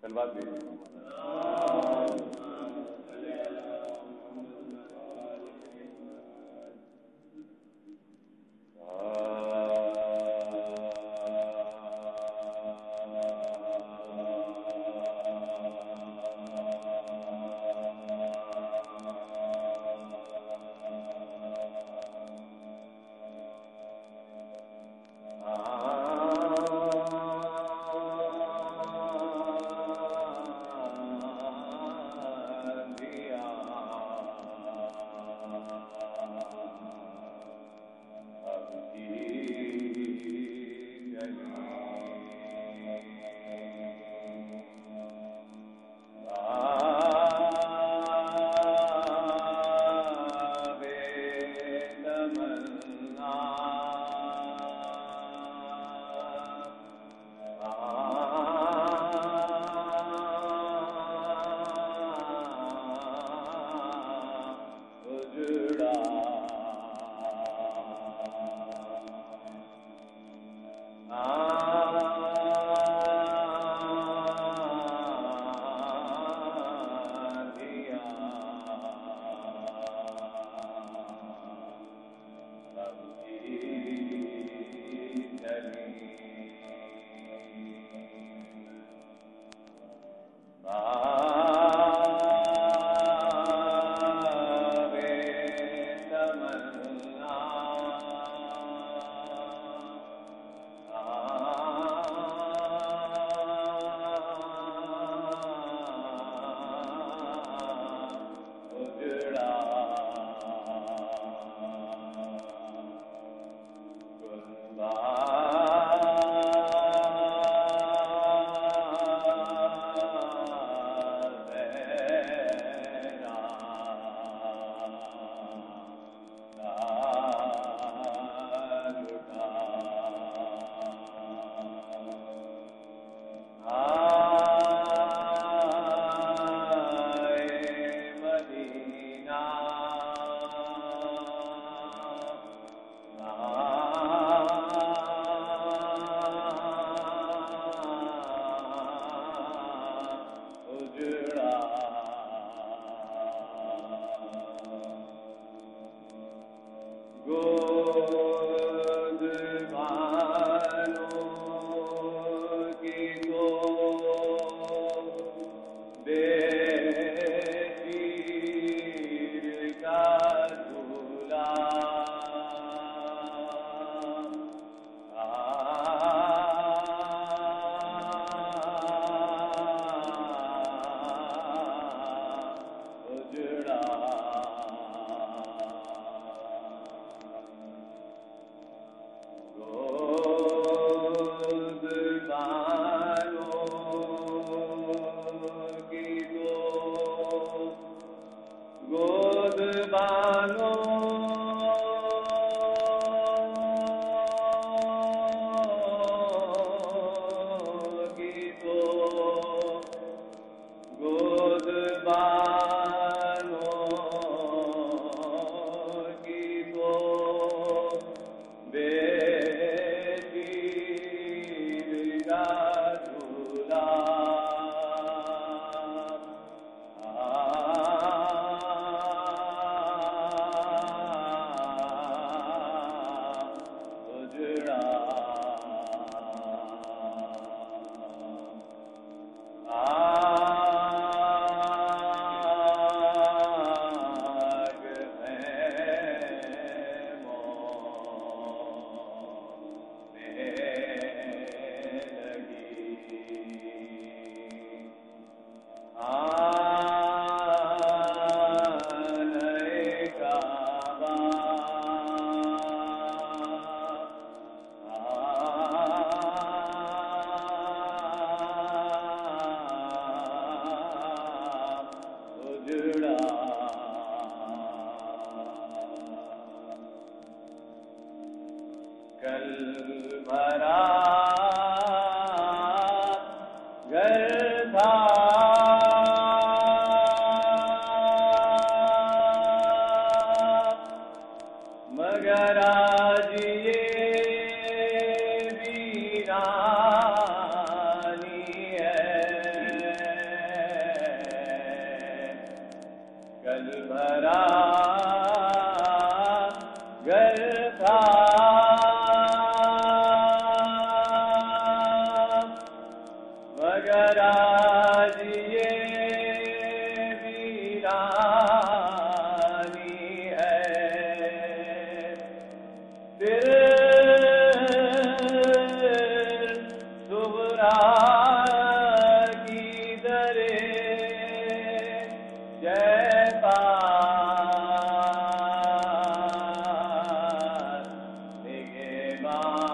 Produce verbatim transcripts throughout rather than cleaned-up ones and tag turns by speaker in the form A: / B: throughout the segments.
A: سلوات بھیجیے.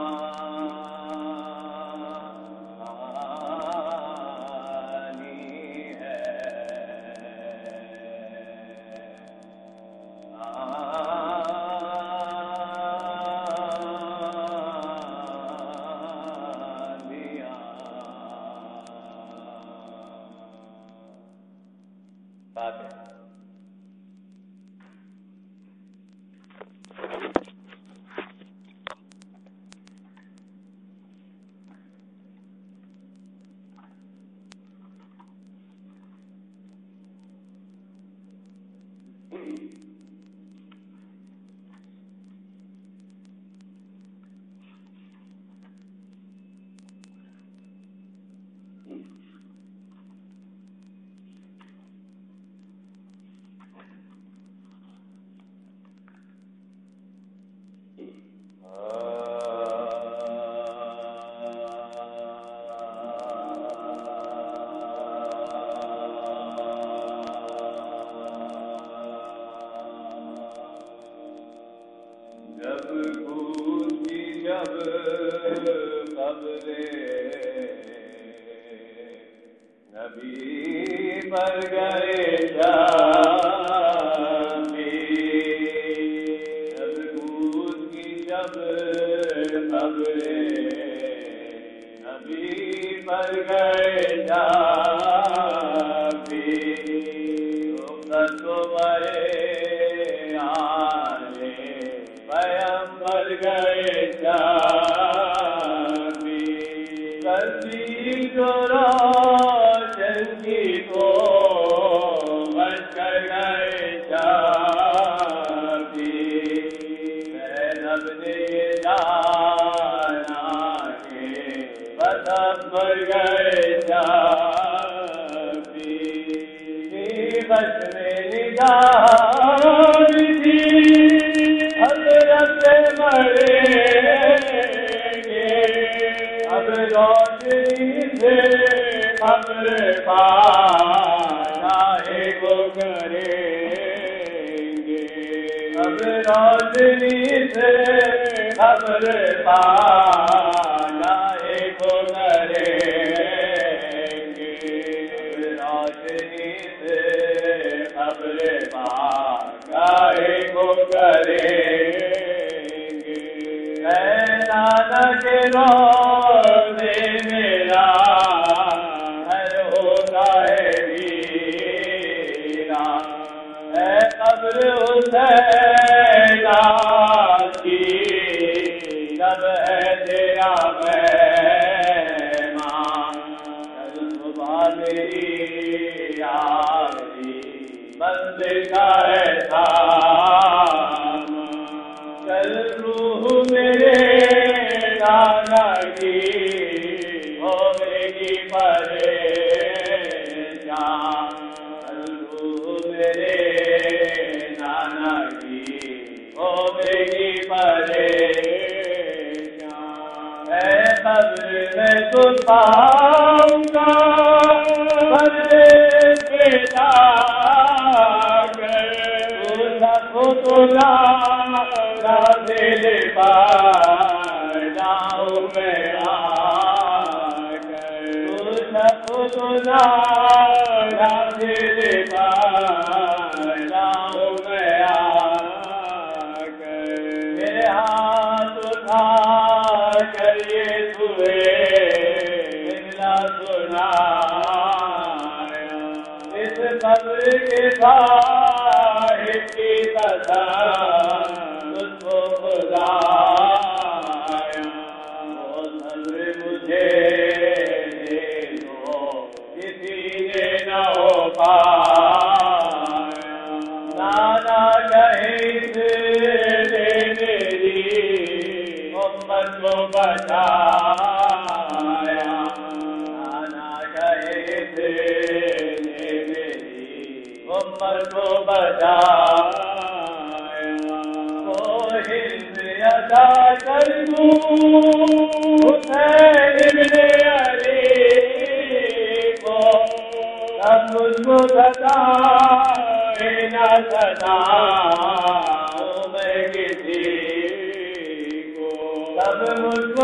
A: سب مجھ کو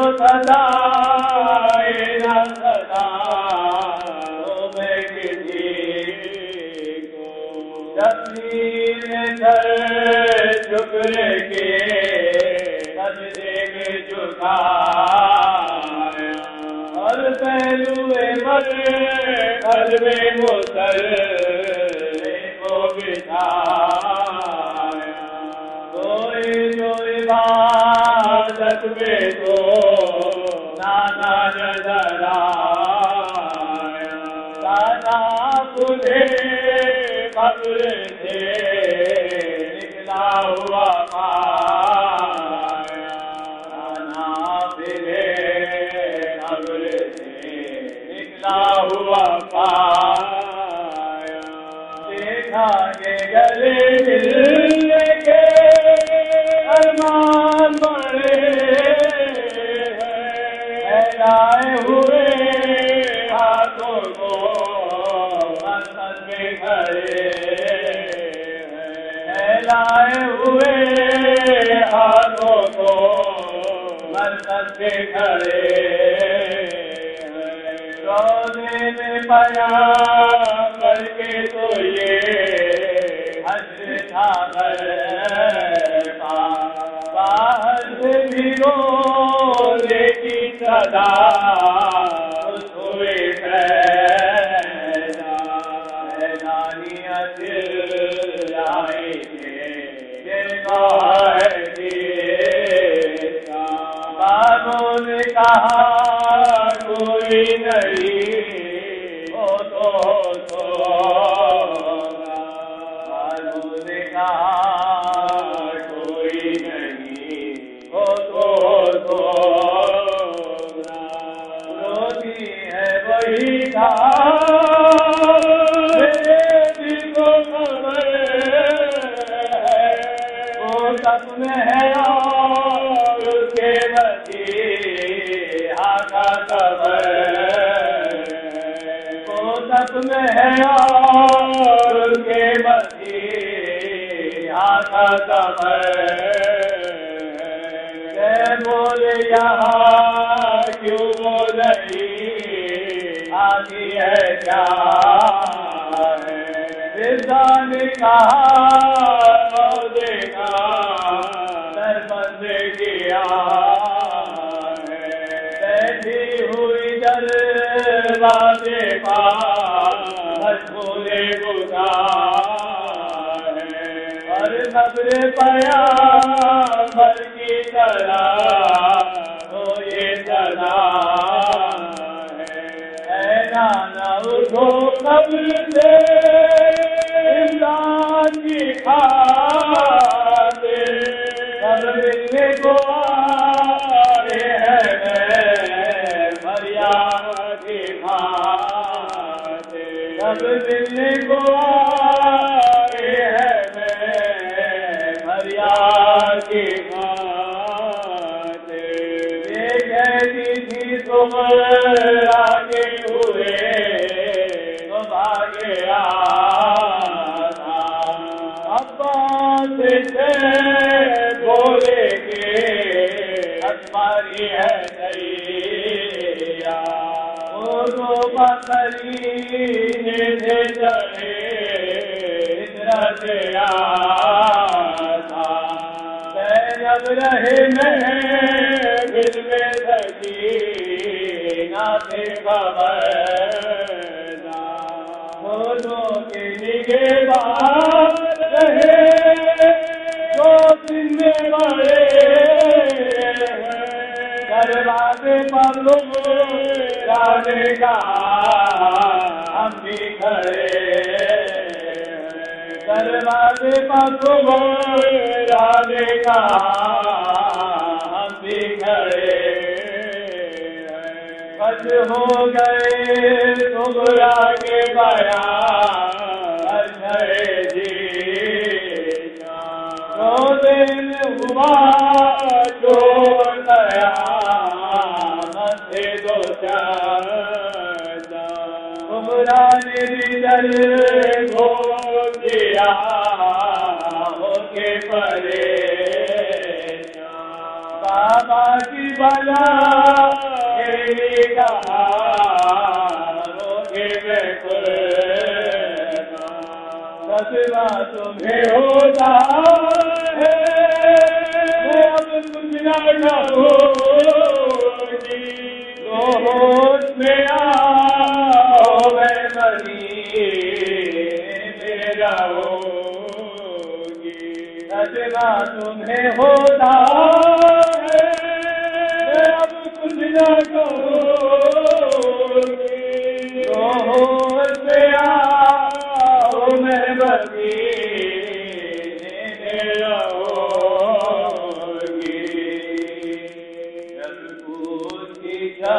A: سدائے نہ سدا میں کسی کو تسلیم در شکر کے سجدے میں جھکایا اور پہلو مر قلب مسلم کو بٹھایا کوئی جو عبادت میں تو نانا نظر آیا تانا تجھے قبر سے نکلا ہوا پایا تانا پھرے قبر سے نکلا ہوا پایا دیکھا کہ گلے ملنے کے ارمان بڑے پھیلائے ہوئے ہاتھوں کو مسجد میں کھڑے پھیلائے ہوئے ہاتھوں کو مسجد میں کھڑے روزے میں بیان کر کے تو یہ حشر تھا باہر سے بھی روزے کی صدا ہوئے پیدا اعلانیت آئی کہ یہ گواہ کا بانوں نے کہا کوئی نہیں وہ تو سوگا بانوں نے کہا کوئی نہیں وہ تو سوگا روتی ہے وہی تھا میرے دل کو خبر ہے وہ سب میں ہے اور اس کے مسیحا کا خبر وہ سب میں ہے اور اس کے مسیحا کا خبر بولے یہاں کیوں وہ نہیں آتی ہے کیا رضا نے کہا روزے کا در بند کیا بیٹھی ہوئی دروازے پاس مشغول گزار اور خبر پیغمبر کی طرح ہو یہ سدا ہے نانا اٹھو قبر سے امداد کی خاطر سب ملنے کو آئے ہیں مریم کی خاطر سب ملنے کو آئے ہیں مریم کی خاطر یہ کہتی تھی تم آگے ہوئے تم آگے آنا عباس سے بولے کہ ہماری ہے نیا وہ دو بکرینے سے چڑھے ادھر سے آتا جب رہے میں دل میں سکینہ سے خبر دونوں کے نگہبان رہے جو دن میں بڑے دروازے پر لوگ جانے کا ہم بھی کھڑے دروازے پر تم جانے کا ہم بھی کھڑے بچ ہو گئے تمہرا کے بیان ہے جی دو دن ہوا جو نیا سے دو چار تمہرا نے دل کو دیا ہو کے پرے بابا کی بلا میری کہا روگے میں کسبہ تمہیں ہوتا ہے میں اب کچھ نہ کہوں گی ہوش میں آؤ میں مریض میرا ہوگی کسبہ تمہیں ہوتا ہے میں اب کچھ نہ کہوں گی ہوش میں آؤ میں مریض میرا ہوگی جب کچھ کی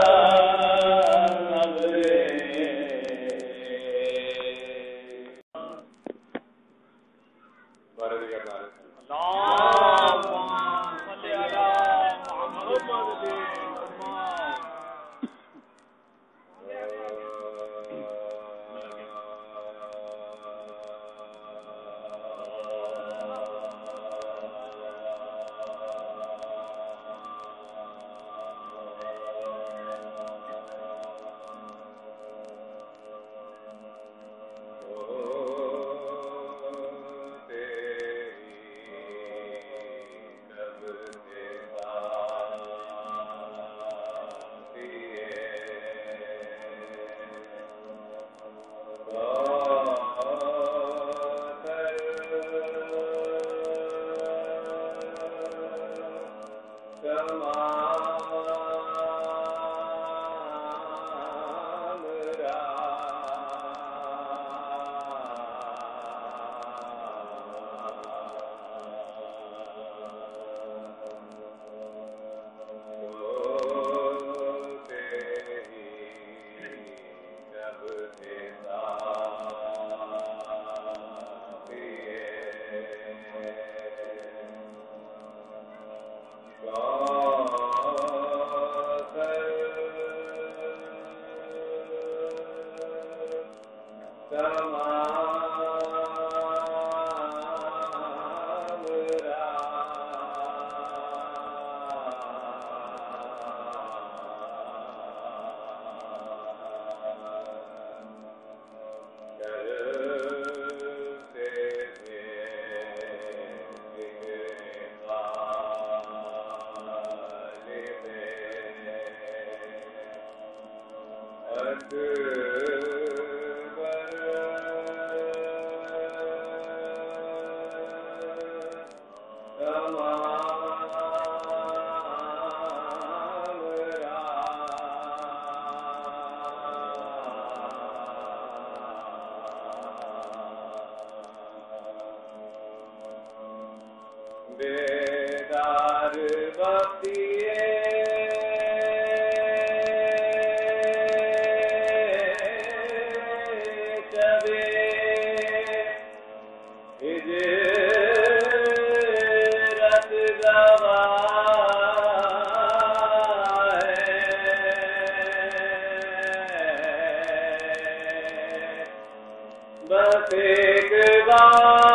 A: بیدار بختیے شبے ہجرت گواہ ہے بس ایک بار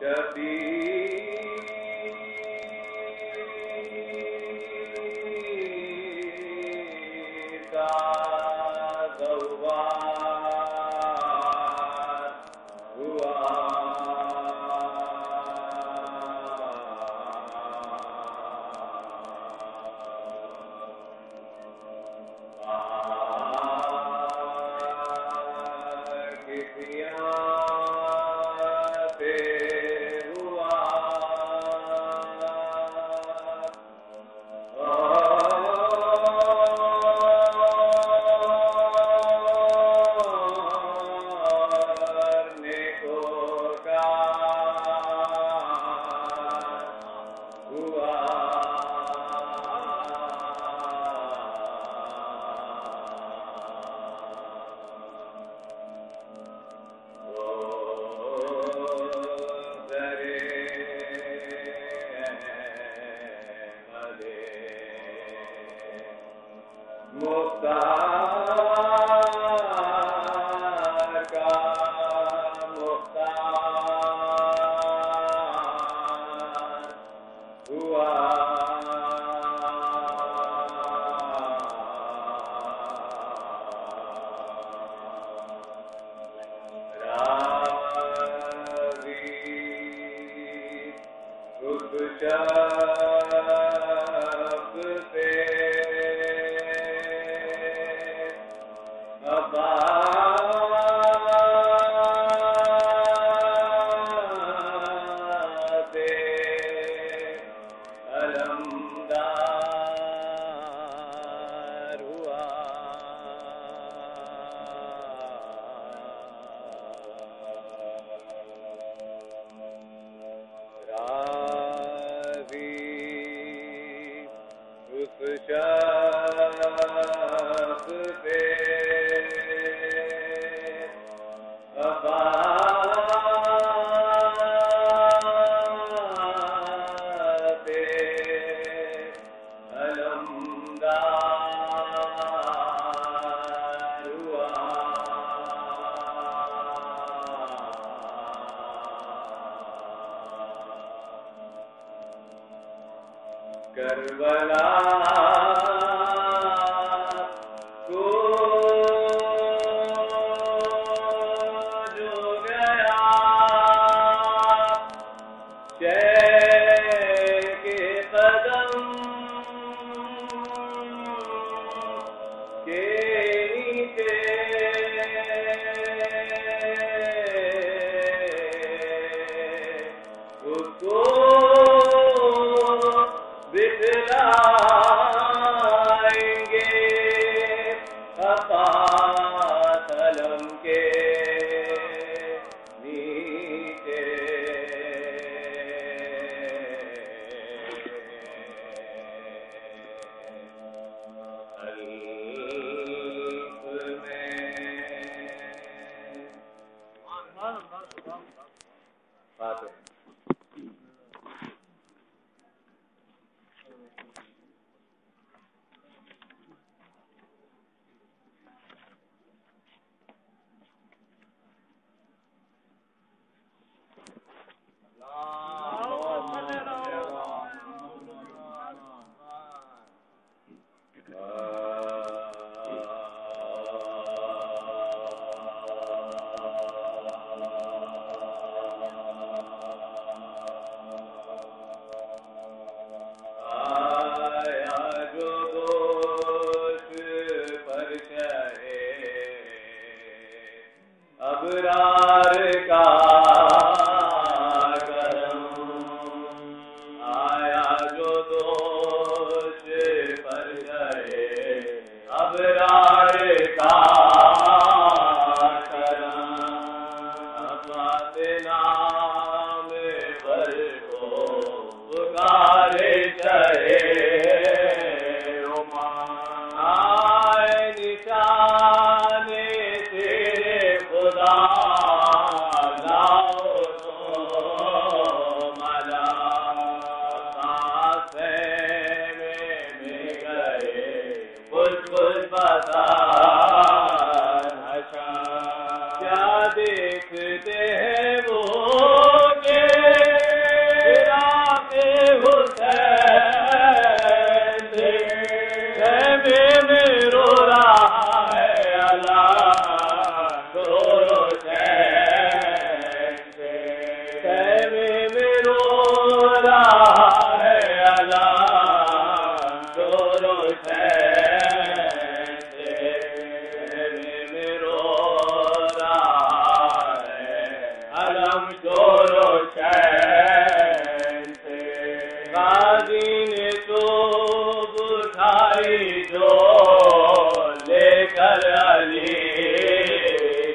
A: دیکھتے ہیں وہ کہ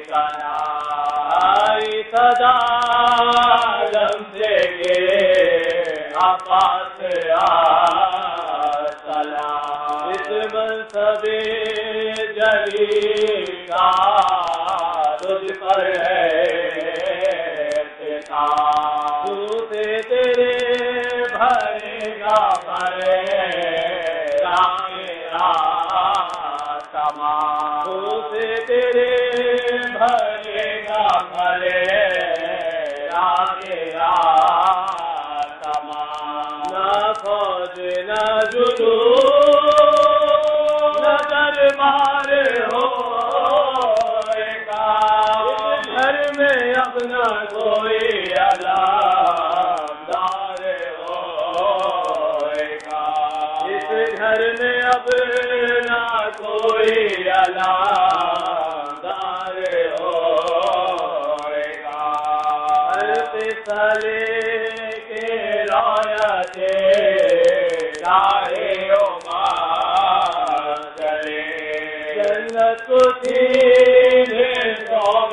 A: کنائی صدا عالم سے گرے عباس سلام اس منصب جلیل کا تجھ پر ہے سے تیرے بھرے گا بھرے تمام سے تیرے بھرے گا بھرے تمام نہ فوج نہ جنود نہ دربار ہو گھر میں اپنا کوئی علامدار ہوگا اس گھر میں اپنا کوئی علامدار ہوگا ہر فیصلے کے رایتے چاہے عمر چلے جنت کو سیدھے قوم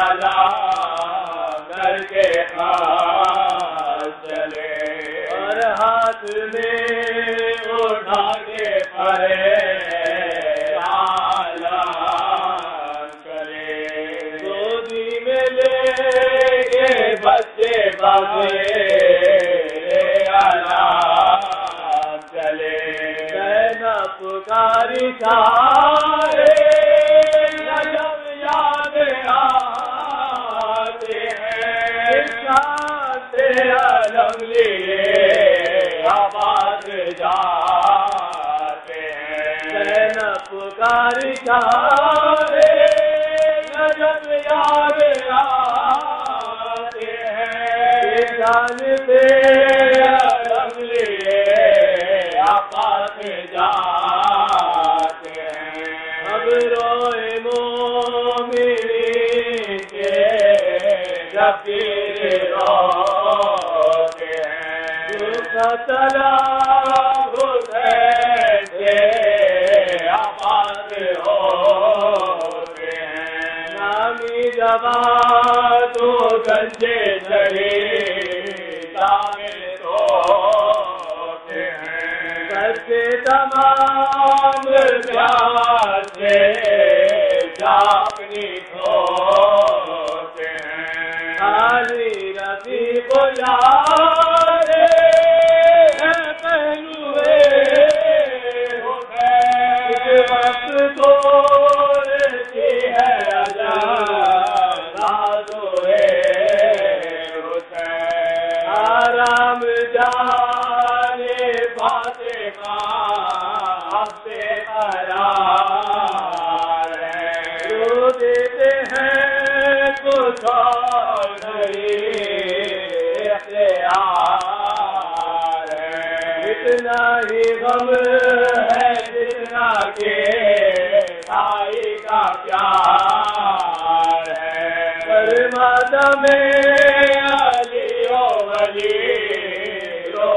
A: علام کر کے ہاتھ چلے اور ہاتھ میں اٹھا کے پڑے اعلان کرے گودی میں لے کے بچے بابے اعلان چلے کہنا پکاری سارے جب یاد آتے ہیں شانتے علم لیے آباد جاتے ہیں کہنا پکاری سارے جب یاد آتے ہیں شانتے علم لیے آباد جاتے ہیں اب روئے مومنین کے شفیع روتے ہیں روکا چلا حسین سے آباد ہوتے ہیں نامی جوان تو گنجے چڑھے شامل ہوتے ہیں بچے تمام پیار سے اپنی ہوتے ہیں علی رفیق یارے پہلوے ہوتے اس وقت تو رہتی ہے آزادوے ہوتے آرام جانے فاطمہ سے قرار ہے رو دیتے ہیں کچھ اور نہیں اختیار ہے اتنا ہی غم ہے جتنا کہ بھائی کا پیار ہے فرماتا میں علی و ولی رو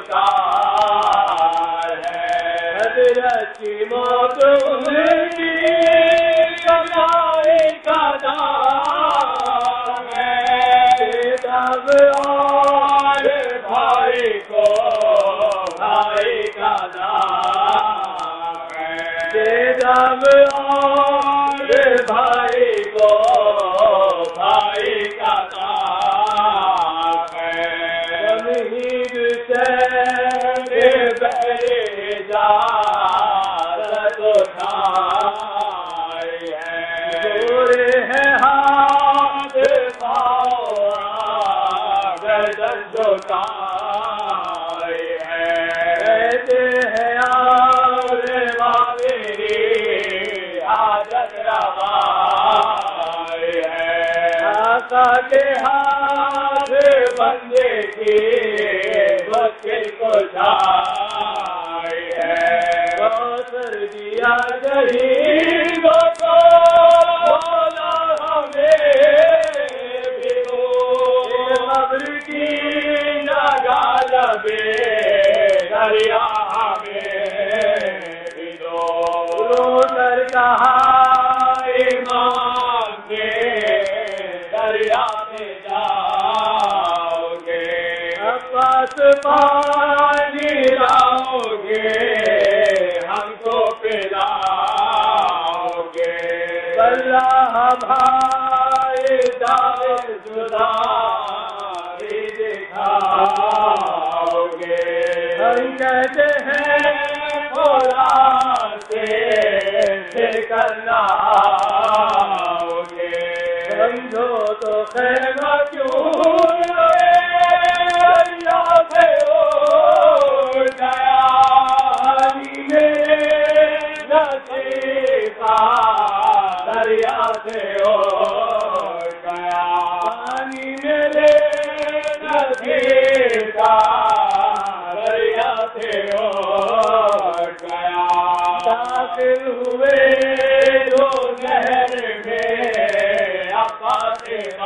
A: گزار ہے حضرت کی موت ان کی کمائی کا دام ہے تب اور بھائی کو بھائی کا دام ہے تب اور بھائی کو بھائی کا دام ہے امید سے جارت اٹھائی ہے دورے ہے ہاتھ پاؤں گردن جھکائی ہے کہتے ہیں آر میری حاجت روائی ہے آقا کے ہاتھ بندے کی مشکل کو جائے ہے کوثر دیا شہیدوں کو بولا ہمیں بھگو قبر کی جگہ لبے دریا ہمیں بھگو رو کر کہا ایمان سے دریا میں جاؤ گے عباس پانی لاؤ گے ہم کو پلاؤ گے اللہ بھائی جائے جدا دکھاؤ گے ہم کہتے ہیں بولا سے کرنا آؤ گے سمجھو تو خیمہ کیوں دریا سے اٹھ گیا میرے نصیب کا دریا سے اٹھ گیا پانی میرے نصیب کا دریا سے اٹھ گیا داخل ہوئے جو نہر میں عباس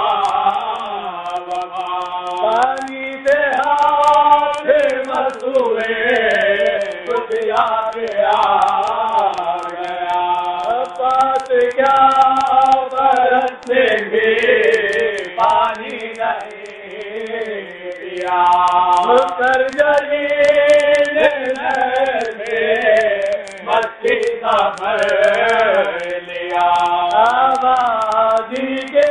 A: بابا پانی سے ہاتھ مسوئے کچھ یاد آ گیا عباس کیا برسنے بھی پانی نہیں پیا کر جلیل نہر میں مستی کا بھر لیا آبادی کے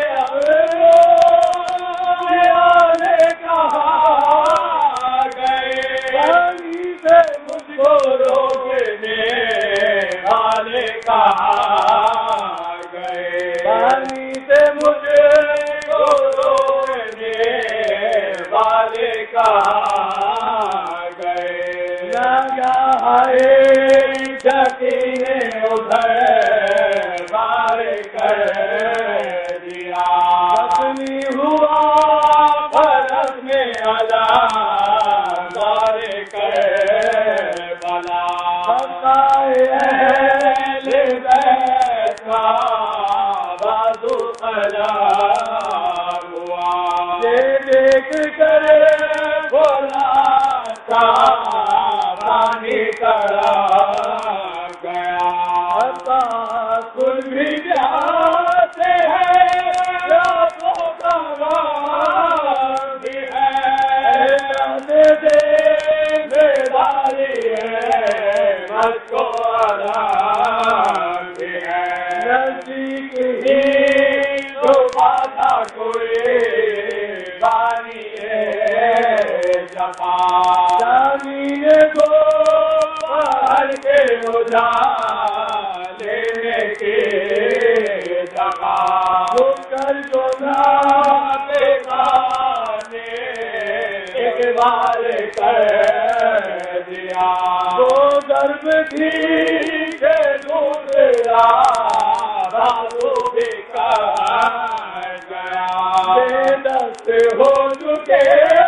A: نے کہا گئے پانی سے مجھ کو روکنے والے کہا گئے پانی سے مجھے کو روکنے والے کہا گئے لگا ہے جکینے ادھر بار کر دیا اپنی ہوا فرق میں اللہ بار کر بلا اہل بیت کا بازو قلم ہوا یہ دیکھ کر بولا کا پانی کرا گیا عباس خود بھی جاتے ہیں راتوں کا غم بھی ہے دے دے بیداری ہے مجھ کو آرام بھی ہے نزدیک ہی تو بادہ کوئی بانی ہے جپا زمین کو پہاڑ کے اجالنے کی جگہ جو کر جو ناتے کھانے ایک بار کر دیا وہ ضرب تھی کہ دوسرا بازو بھی کر گیا بے دست ہو چکے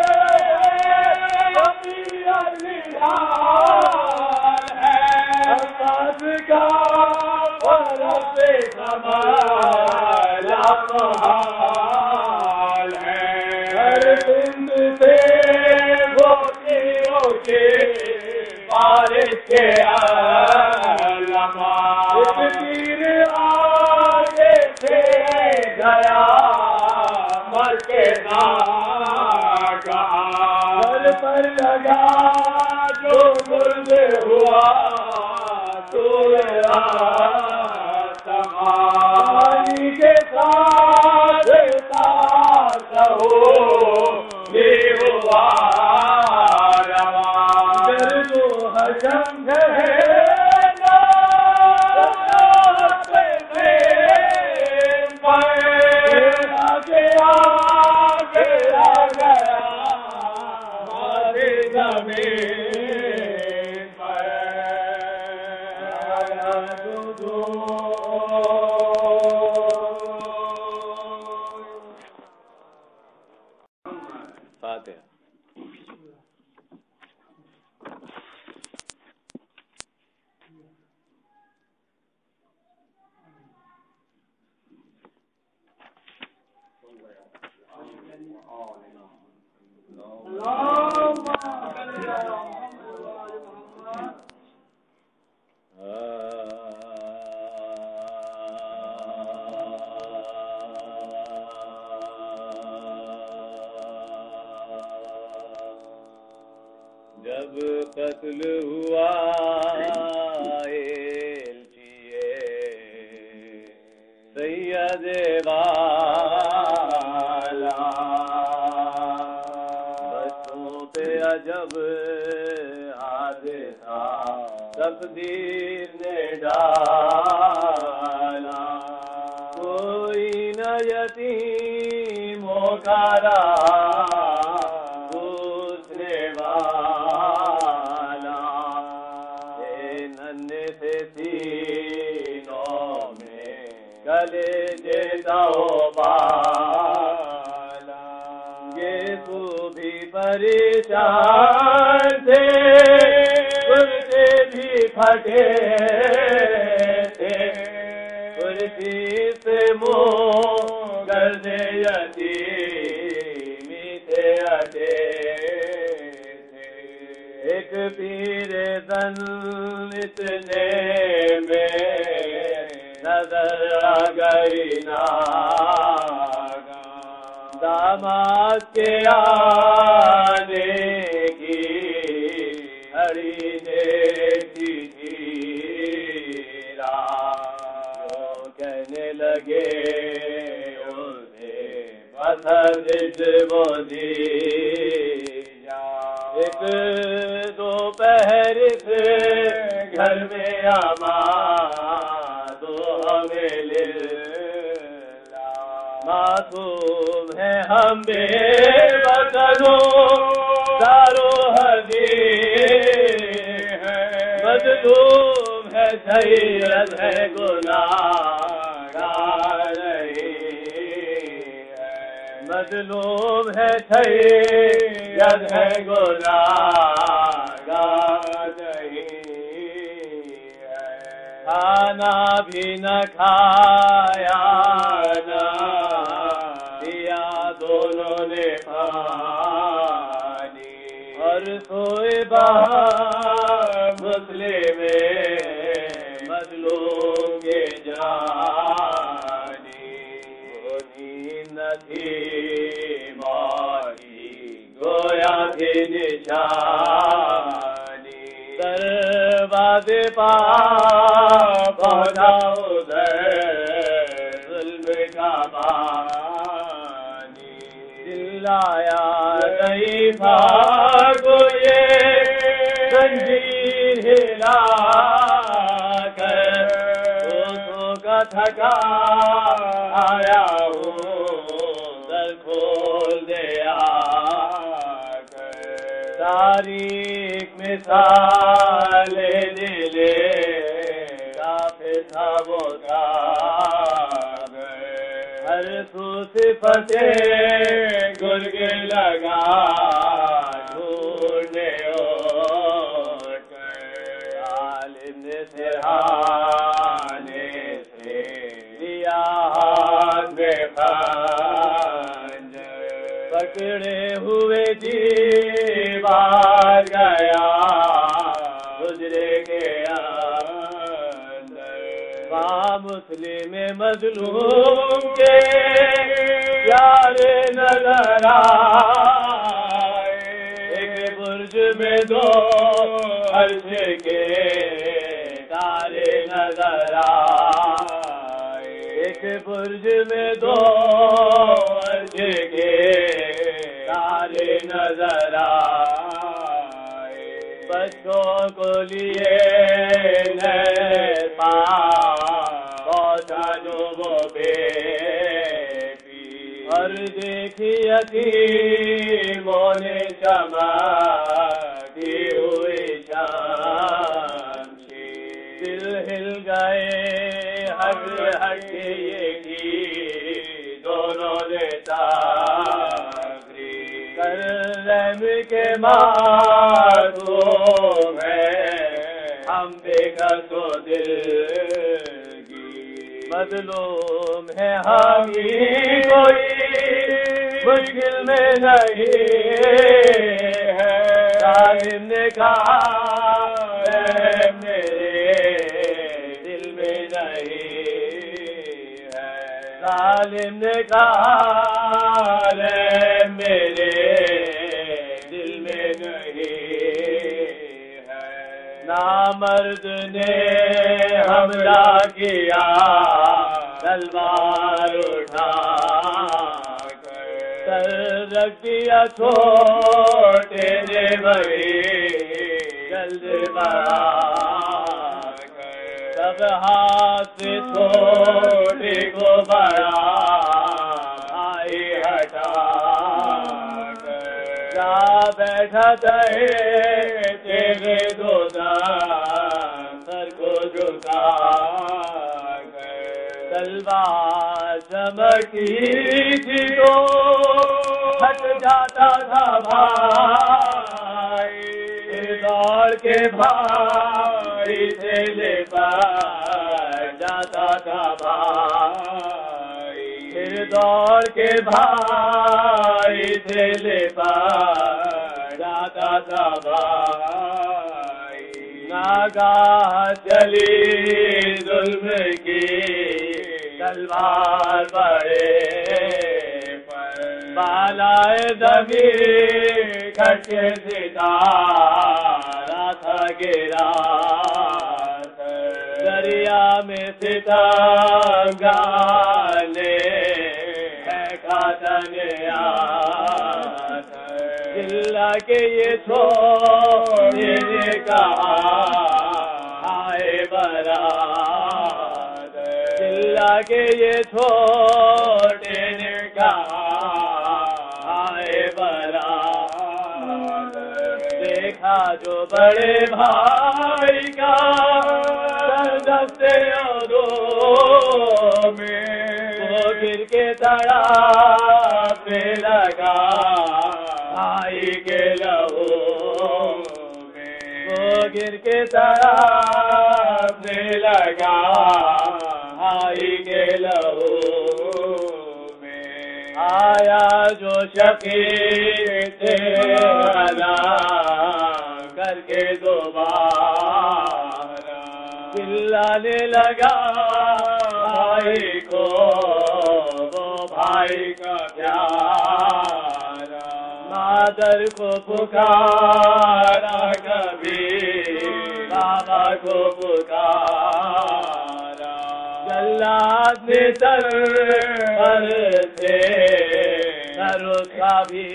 A: عباس کا فرق سنبھالا محال ہے ہر بند سے موتیوں کی بارش کے علامات ایک تیر آگے سے گیا مر کے ناگہاں سر پر لگا جو مرد ہوا تو پانی کے ساتھ ساتھ ہو بھی ہوا رواں گرد و حشم ہے جب قتل ہوا ایلچیے سید والا بچوں پہ عجب حادثہ تقدیر نے ڈالا کوئی نہ یتیم ہوکارا دوسرے والا اے ننھے سے سینوں میں کلیجے دو بالا یہ تو بھی پریشان تھے کرتے بھی پھٹے تھے کرسی سے منہ گردے یتیمی سے ہٹے تھے ایک پیر زن اتنے میں نظر آ گئی ناگا داماد کے آنے کی ہری دیکھی تھی راہ کہنے لگے انہیں پتھر وہ دی ایک دوپہر سے گھر میں آماد و ہمیں للہ معصوم ہے ہم بے وطنوں دارو حدیث مظلوم ہے سید ہے گناہگار نہیں ہے مظلوم ہے سید ہے گناہگار نہیں ہے کھانا بھی نہ کھایا نہ دیا دونوں نے پانی اور سوئے باہر مسلم مظلوم کے جانی وہ نیند نہ تھی ماری گویا تھی نشانی دروازے پا پہنچا ادھر ظلم کا بانی چلایا ضعیفہ کو یہ زنجیر ہلا کر دوستوں کا تھکا آیا ہوں در کھول دیا کر تاریخ مثال دلے کافر تھا وہ ہر سو صفتے گرگ لگا ڈھونڈنے اوٹ عالم نے سرحانے سے لیا ہاتھ میں خنجر پکڑے ہوئے دیوار گیا گزرے کے اندر وہاں مسلم مظلوم کے یار نظر آئے ایک برج میں دو عرش کے تارے نظر آئے ایک برج میں دو عرش کے تارے نظر آئے بچوں کو لیے پہنچا جو وہ بے اور دیکھی یتیموں نے چمکتی ہوئی شمشیر دل ہل گئے ہر ہر یہ کی دونوں نے تقریر کر رحم کے معصوم ہے ہم بے کسو دل مظلوم ہے حامی کوئی مشکل میں نہیں ہے ظالم نے کہا میرے دل میں نہیں ہے ظالم نے کہا میرے دل میں نہیں نامرد نے حملہ کیا تلوار اٹھا کر رکھ دیا چھوٹے نے وہی جلد بڑھا سب ہاتھ چھوٹے کو بڑا آئی ہٹا جا بیٹھا تھے تیرے دو سر کو جھکا تلوار چمکی تھی تو ہٹ جاتا تھا بھائی دوڑ کے بھائی سے لے پر جاتا تھا بھائی پھر دوڑ کے بھائی سے لے پر جاتا تھا بھائی ناگاہ چلی ظلم کی تلوار بڑے بالائے زمیں کٹ کے ستارہ تھا گرا دریا میں ستنگا نے پھینکا دنیا چلا کے یہ چھوڑنے کا آئے برات چلا کے یہ چھوڑنے کا آئے برات دیکھا جو بڑے بھائی کا دستے اوروں میں وہ گر کے تڑاپنے لگا بھائی کے لہو میں وہ گر کے تڑاپنے لگا بھائی کے لہو میں آیا جو شفیع تھے ادا کر کے دوبارہ چلانے لگا بھائی کو وہ بھائی کا پیارا مادر کو پکارا کبھی بابا کو پکارا جلاد نے سر پر سے سر اس کا بھی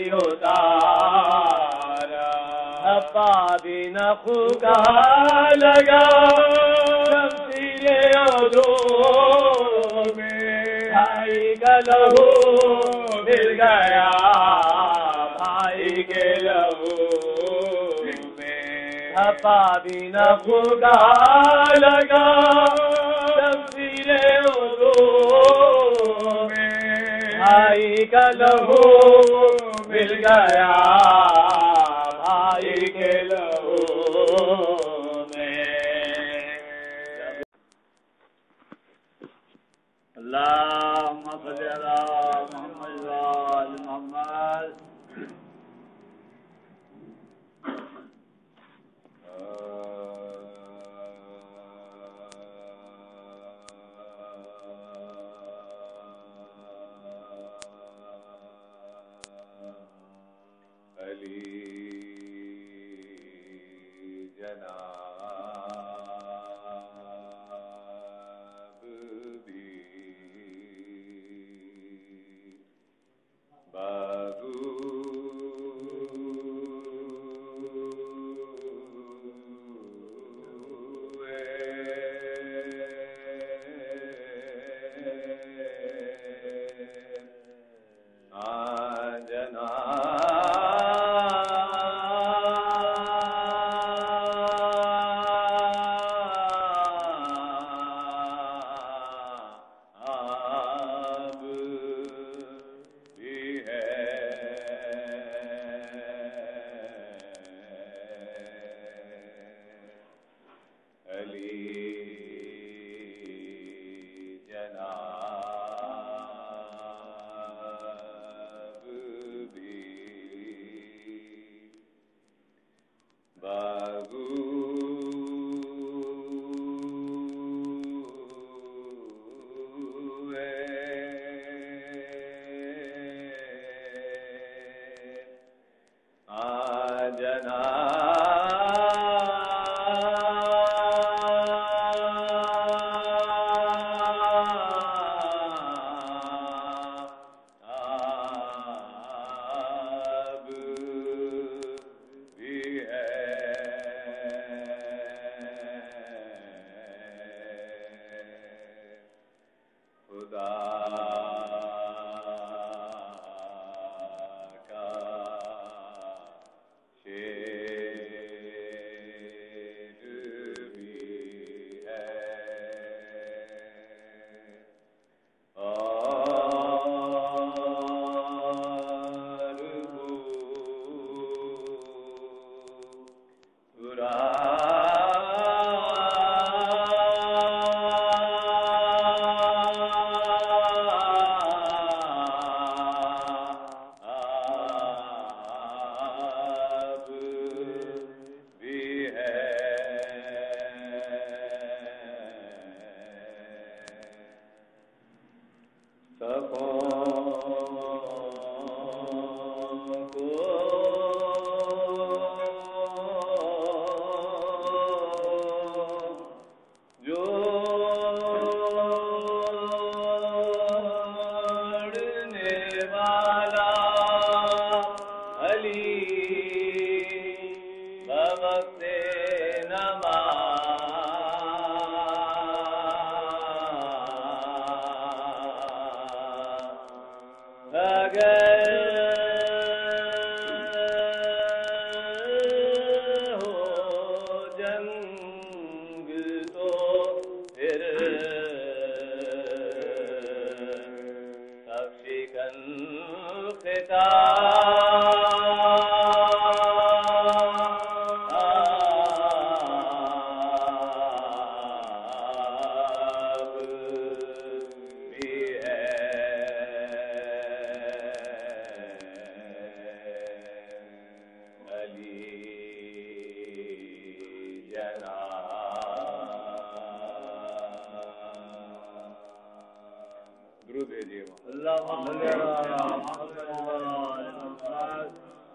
A: اتارا ابا بھی نخو کا لگا شمشیر اوروں میں بھائی کا لہو مل گیا بھائی کے لہو میں ابا بھی نخو کا لگا شمشیر اوروں میں بھائی کا لہو مل گیا بھائی کے لہو میں اللہم صلی علی محمد وآل محمد علی جناب بھی بابو جناب والا علی بوقت نماز اگر ہو جنگ تو پھر سب شکن خطاب بھی ہے علی جناب درود بھیجیے اللہم صلی علی محمد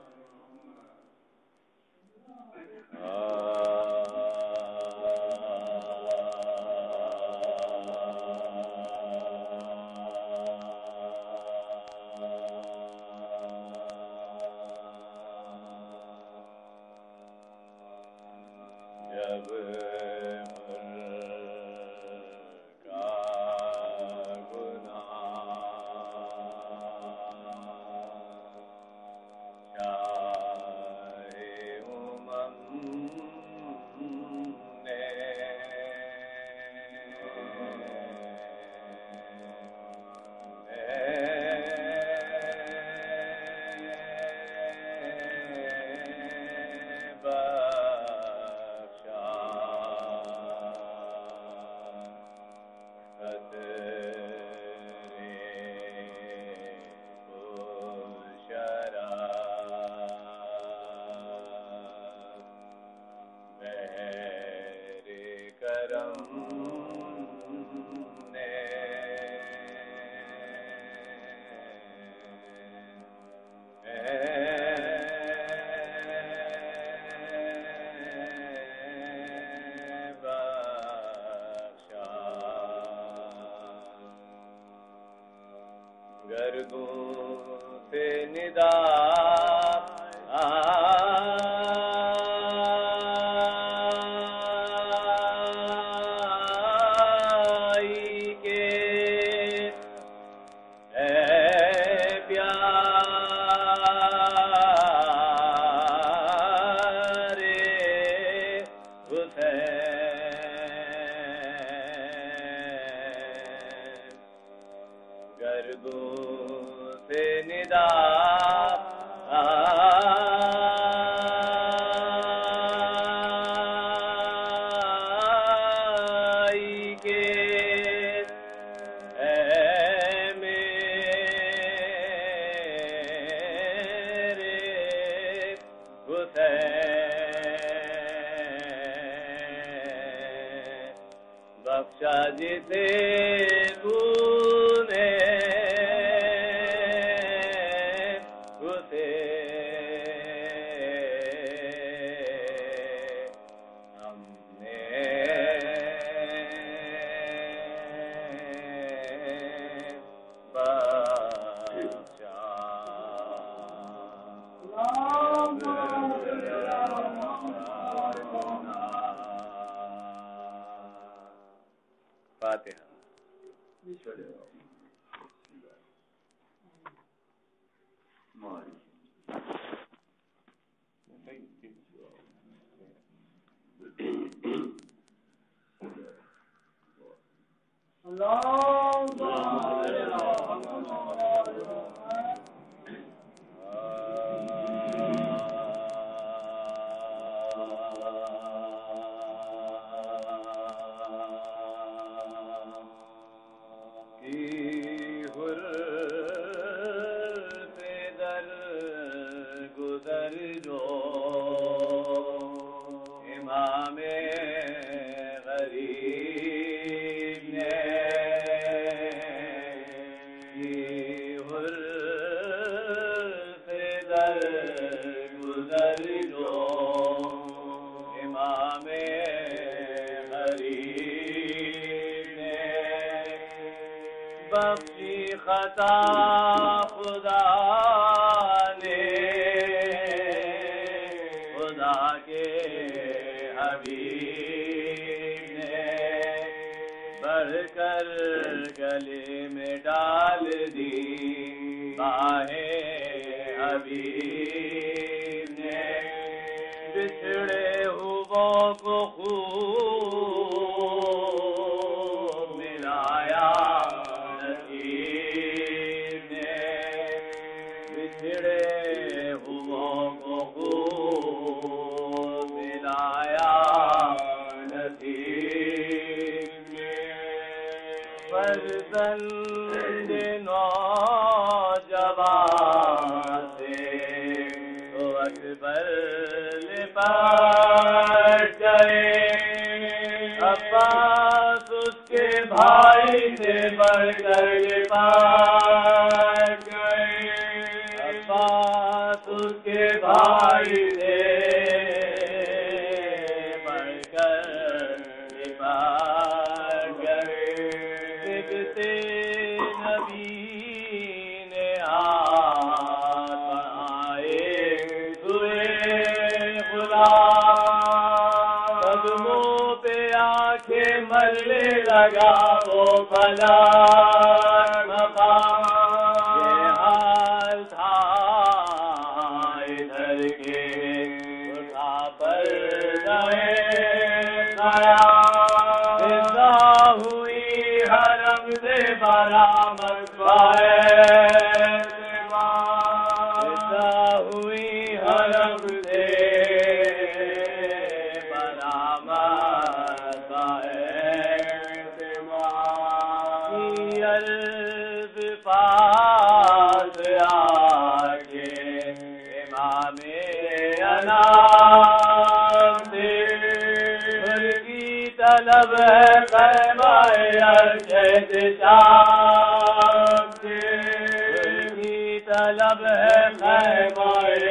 A: جب گردوں سے ندا آئی کے اے پیارے حسین گردوں سے ندا آئی کے اے میرے حسین بخشا جسے تو نے فاتحہ بخشی خطا راہ حبیب نے بچھڑے ہوئوں کو خوب ملایا نصیب نے بچھڑے ہوئوں کو خوب ملایا نصیب نے فرزند نوجوان سے تو اکبر لپٹ گئے عباس اس کے بھائی سے بڑھ کر لپٹ گئے عباس اس کے بھائی سے بڑھ کر لپٹ گئے بکتے نبی نے ہاتھ بڑھائے ہوئے قدموں پہ آنکھیں ملنے لگا وہ بلا یہ حال تھا ادھر کے اٹھا پر گئے زندہ ہوئی حرم سے برآمد زندہ ہوئی حرم سے پاس آگے امام انام دے گھر کی طلب ہے خیمہ ارشد شام سے گھر کی طلب ہے خیمہ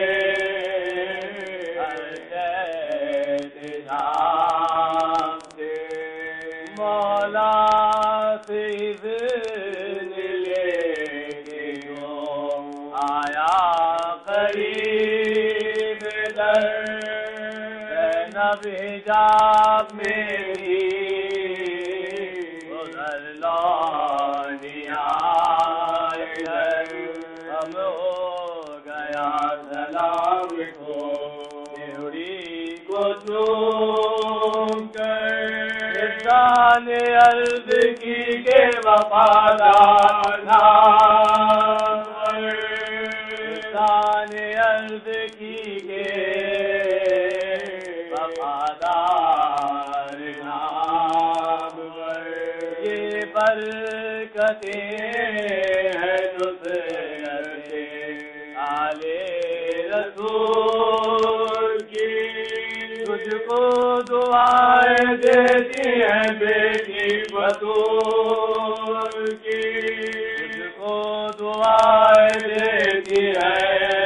A: ارشد شام سے مولا سے حجاب میری ادھر لونیا ہم ہو گیا سلام کو دیوڑی کو چوم کر انسان عرض کی کے وفادار انسان عرض کی کے وفادار نام یہ برکتیں ہیں نصرت آل رسول کی تجھ کو دعائیں دیتی ہیں بیٹی بطول کی تجھ کو دعائیں دیتی ہے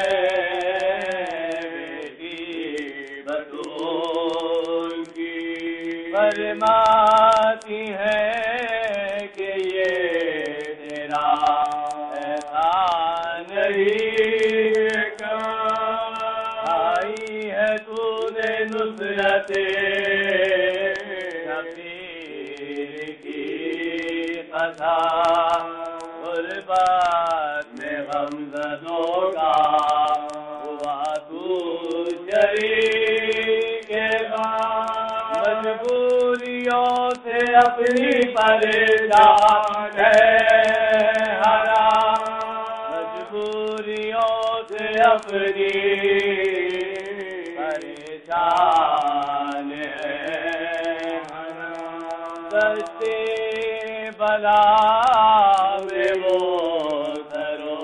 A: فرماتی ہے کہ یہ تیرا احسان نہیں آئی ہے تو نے نصرت شبیر کی قضا غربت میں غمزدوں کا ہوا تو شریک مجبوریوں سے اپنی پریشان ہے ہرا مجبوریوں سے اپنی پریشان ہے ہرا دستے بلا میں وہ کرو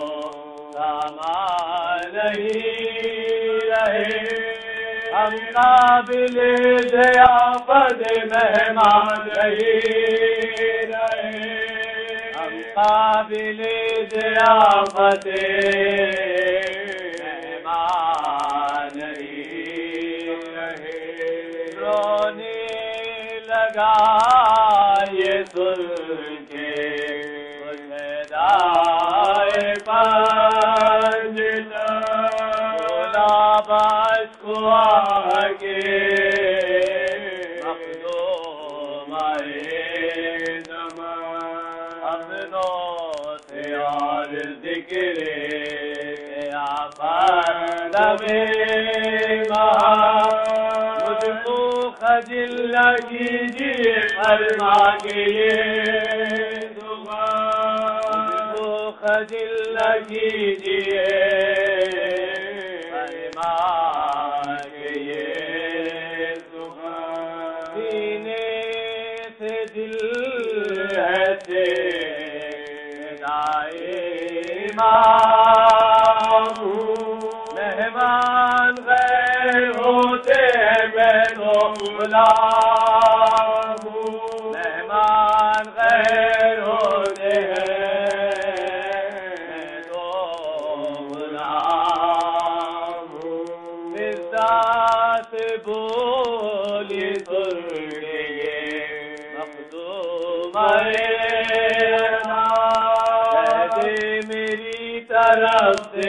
A: سامان نہیں رہے ہم قابل ضیافت مہمان نہیں رہے ہم قابل ضیافت مہمان نہیں رہے رونے لگا یہ سن کے خدائے پنجتا بولا باش کو آگے مخدوم آئے زمان اپنوں سے اور ذکر عالم مجھ کو خجل نہ کیجیے فرما کے یہ دعا مجھ کو خجل نہ کیجیے فرما کے یہ دعا سینے سے دل ہے مہمان غیر ہوتے ہیں میں تو غلام ہوں مہمان غیر ہوتے ہیں میں تو غلام ہوں مزاج بولی سرگے مخدوم میری طرف سے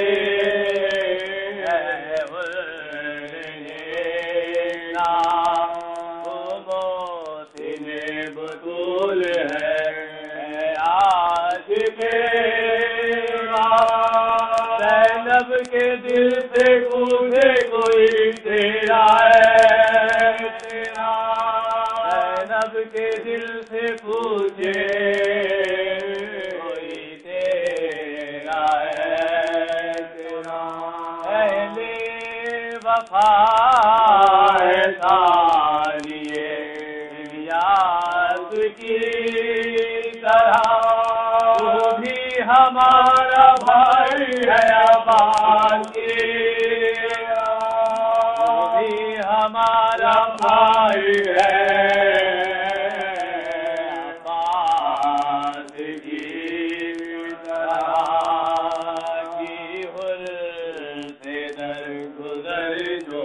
A: بطول ہے آج کے زینب کے دل سے پوچھے کوئی تیرا ہے زینب کے دل سے پوچھے ثانیے الیاس کی طرح تو بھی ہمارا بھائی ہے عباس کی تو بھی ہمارا بھائی ہے عباس کی طرح کی حر سے در گزر جو